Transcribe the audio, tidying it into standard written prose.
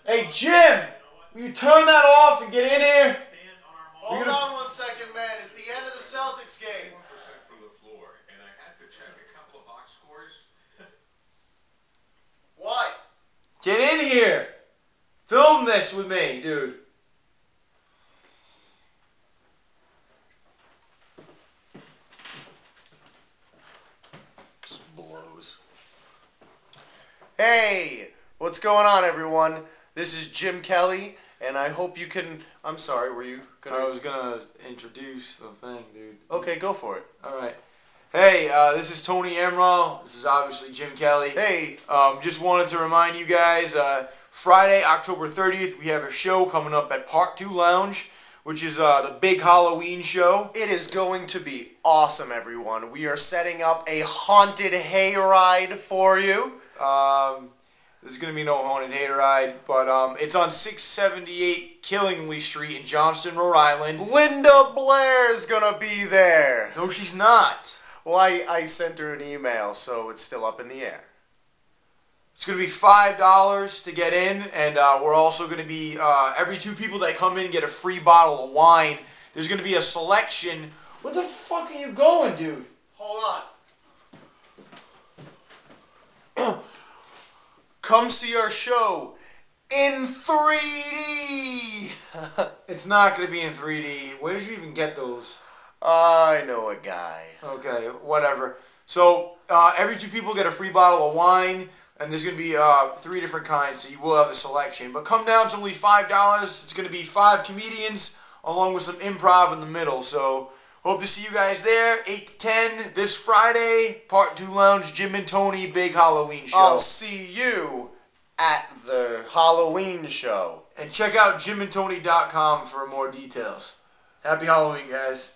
Hey, Jim! Will you turn that off and get in here? Hold on 1 second, man. It's the end of the Celtics game. 1% from the floor, and I had to check a couple of box scores. Why? Get in here! Film this with me, dude. This blows. Hey! What's going on, everyone? This is Jim Kelly, and I hope you can... I'm sorry, were you gonna... I was gonna introduce the thing, dude. Okay, go for it. Alright. Hey, this is Tony Emerald. This is obviously Jim Kelly. Hey! Just wanted to remind you guys, Friday, October 30th, we have a show coming up at Part 2 Lounge, which is the big Halloween show. It is going to be awesome, everyone. We are setting up a haunted hayride for you. There's going to be no haunted hayride, but it's on 678 Killingly Street in Johnston, Rhode Island. Linda Blair's gonna be there. No, she's not. Well, I sent her an email, so it's still up in the air. It's going to be $5 to get in, and we're also going to be, every 2 people that come in get a free bottle of wine. There's going to be a selection. Where the fuck are you going, dude? Hold on. Come see our show in 3D. It's not going to be in 3D. Where did you even get those? I know a guy. Okay, whatever. So, every 2 people get a free bottle of wine, and there's going to be 3 different kinds, so you will have a selection. But come down, it's only $5. It's going to be 5 comedians, along with some improv in the middle. So, hope to see you guys there, 8 to 10, this Friday, Part 2 Lounge, Jim and Tony, big Halloween show. I'll see you at the Halloween show. And check out JimKandTonyA.com for more details. Happy Halloween, guys.